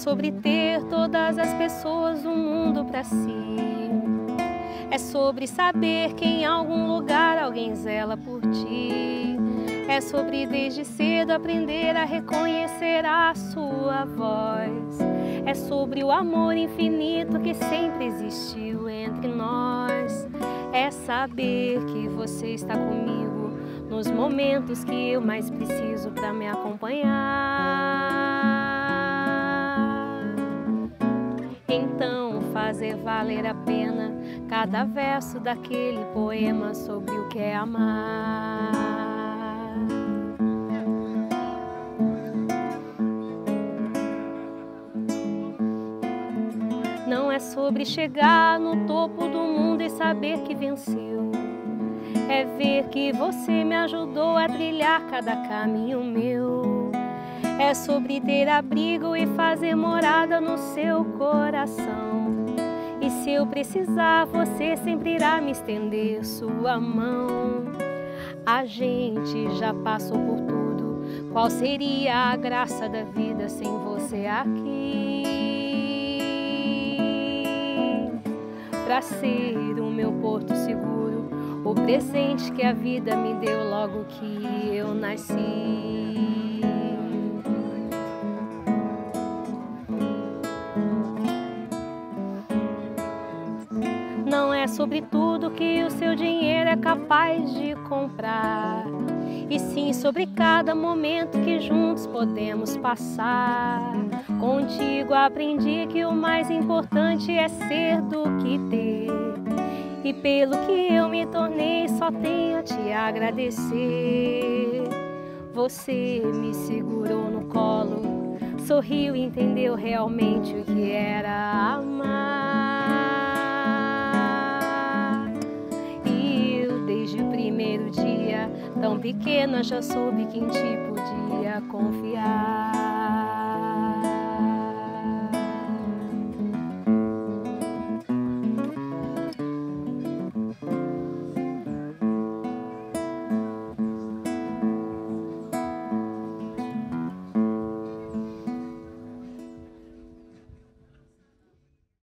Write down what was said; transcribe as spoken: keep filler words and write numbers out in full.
sobre ter todas as pessoas do mundo pra si. É sobre saber que em algum lugar alguém zela por ti. É sobre desde cedo aprender a reconhecer a sua voz. É sobre o amor infinito que sempre existiu entre nós. É saber que você está comigo nos momentos que eu mais preciso para me acompanhar. Então fazer valer a pena cada verso daquele poema sobre o que é amar. Não é sobre chegar no topo do mundo e saber que venceu. É ver que você me ajudou a trilhar cada caminho meu. É sobre ter abrigo e fazer morada no seu coração. E se eu precisar, você sempre irá me estender sua mão. A gente já passou por tudo. Qual seria a graça da vida sem você aqui? Pra ser o meu porto seguro, o presente que a vida me deu logo que eu nasci. Não é sobre tudo que o seu dinheiro é capaz de comprar, e sim sobre cada momento que juntos podemos passar. Contigo aprendi que o mais importante é ser do que ter, e pelo que eu me tornei só tenho a te agradecer. Você me segurou no colo, sorriu e entendeu realmente o que era amar. E eu desde o primeiro dia, tão pequena, já soube que em ti podia confiar.